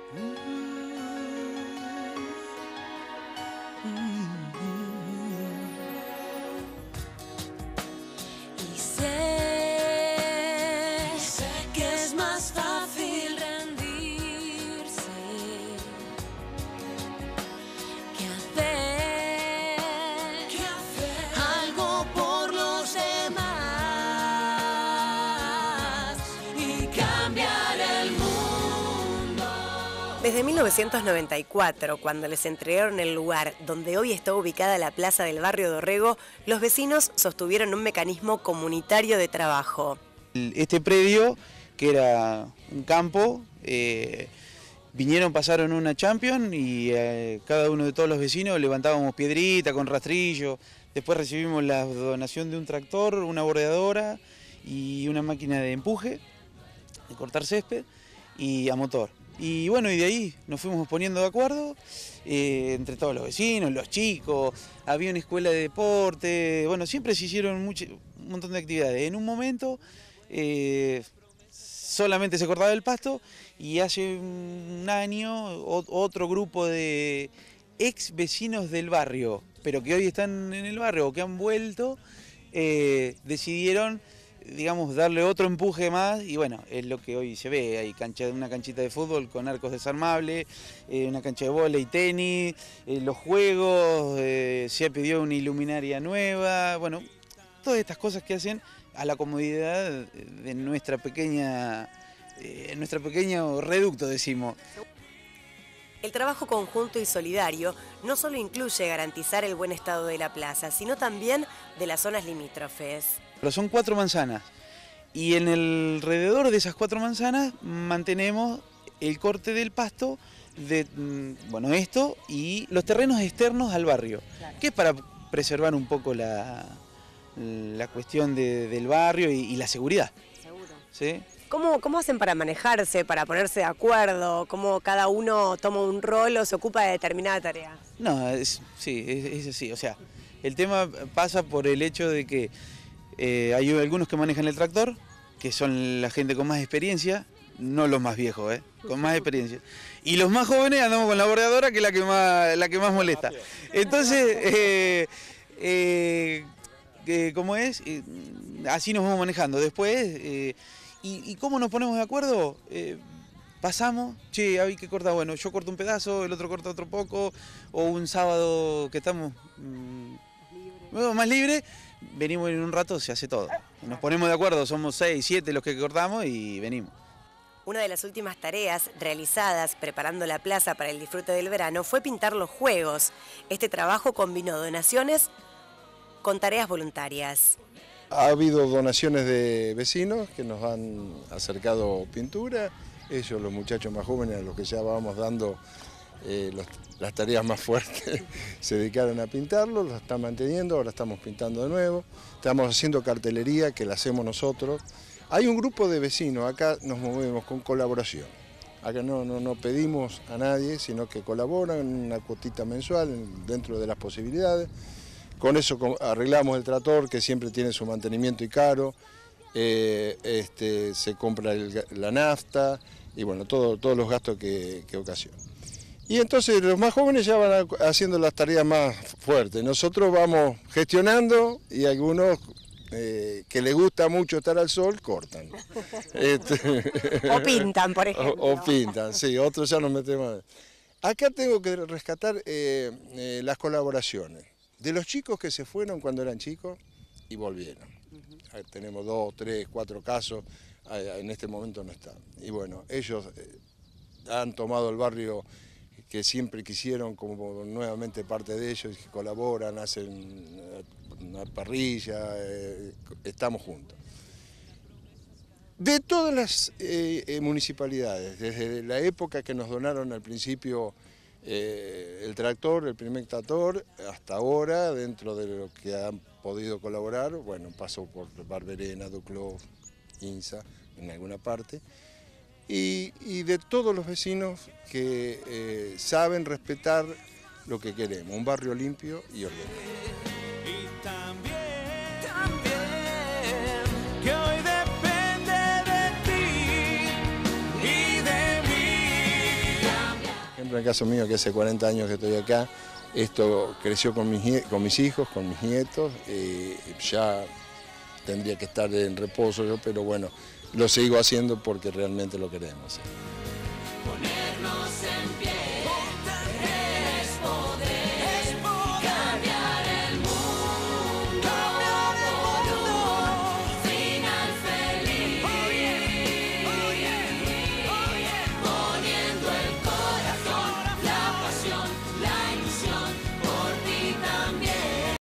Y sé que es más fácil rendirse que hacer algo por los demás y cambiar el mundo. Desde 1994, cuando les entregaron el lugar donde hoy está ubicada la plaza del barrio Dorrego, los vecinos sostuvieron un mecanismo comunitario de trabajo. Este predio, que era un campo, pasaron una Champions y cada uno de todos los vecinos levantábamos piedrita con rastrillo. Después recibimos la donación de un tractor, una bordeadora y una máquina de empuje, de cortar césped y a motor. Y bueno, y de ahí nos fuimos poniendo de acuerdo entre todos los vecinos, los chicos, había una escuela de deporte, bueno, siempre se hicieron un montón de actividades. En un momento solamente se cortaba el pasto y hace un año otro grupo de ex vecinos del barrio, pero que hoy están en el barrio o que han vuelto, decidieron, digamos, darle otro empuje más y bueno, es lo que hoy se ve. Hay una canchita de fútbol con arcos desarmables, una cancha de vóley y tenis, los juegos, se pidió una iluminaria nueva, bueno, todas estas cosas que hacen a la comodidad de nuestro pequeño reducto, decimos. El trabajo conjunto y solidario no solo incluye garantizar el buen estado de la plaza, sino también de las zonas limítrofes. Pero son 4 manzanas y en el alrededor de esas 4 manzanas mantenemos el corte del pasto de, bueno, esto y los terrenos externos al barrio, claro, que es para preservar un poco la cuestión del barrio y la seguridad. Seguro. ¿Sí? ¿Cómo hacen para manejarse, para ponerse de acuerdo? ¿Cómo cada uno toma un rol o se ocupa de determinada tarea? No, es así. O sea, el tema pasa por el hecho de que hay algunos que manejan el tractor, que son la gente con más experiencia, no los más viejos, con más experiencia. Y los más jóvenes andamos con la bordeadora, que es la que más molesta. Entonces, ¿cómo es? Así nos vamos manejando. Después, ¿y cómo nos ponemos de acuerdo? Pasamos, che, hay que cortar, bueno, yo corto un pedazo, el otro corta otro poco, o un sábado que estamos más libre, venimos en un rato, se hace todo. Nos ponemos de acuerdo, somos 6, 7 los que cortamos y venimos. Una de las últimas tareas realizadas preparando la plaza para el disfrute del verano fue pintar los juegos. Este trabajo combinó donaciones con tareas voluntarias. Ha habido donaciones de vecinos que nos han acercado pintura. Ellos, los muchachos más jóvenes, a los que ya vamos dando las tareas más fuertes, se dedicaron a pintarlo, lo están manteniendo, ahora estamos pintando de nuevo. Estamos haciendo cartelería que la hacemos nosotros. Hay un grupo de vecinos, acá nos movemos con colaboración. Acá no pedimos a nadie, sino que colaboran, una cuotita mensual dentro de las posibilidades. Con eso arreglamos el tractor, que siempre tiene su mantenimiento y caro, se compra la nafta y bueno, todos los gastos que ocasiona. Y entonces los más jóvenes ya van haciendo las tareas más fuertes. Nosotros vamos gestionando y algunos que les gusta mucho estar al sol, cortan. O pintan, por ejemplo. O pintan, sí, otros ya nos metemos. Acá tengo que rescatar las colaboraciones de los chicos que se fueron cuando eran chicos y volvieron. Tenemos 2, 3, 4 casos, en este momento no están. Y bueno, ellos han tomado el barrio que siempre quisieron como nuevamente parte de ellos, que colaboran, hacen una parrilla, estamos juntos. De todas las municipalidades, desde la época que nos donaron al principio el tractor, el primer tractor, hasta ahora, dentro de lo que han podido colaborar, bueno, pasó por Barberena, Duclos, INSA, en alguna parte, y de todos los vecinos que saben respetar lo que queremos, un barrio limpio y ordenado. Y también que hoy depende de ti y de mí. el caso mío, que hace 40 años que estoy acá, esto creció con mis hijos, con mis nietos, ya tendría que estar en reposo yo, pero bueno, lo sigo haciendo porque realmente lo queremos. Ponernos en pie.